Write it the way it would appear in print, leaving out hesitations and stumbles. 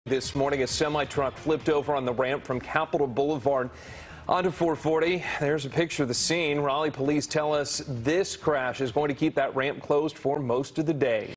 This morning, a semi-truck flipped over on the ramp from Capital Boulevard onto 440. There's a picture of the scene. Raleigh police tell us this crash is going to keep that ramp closed for most of the day.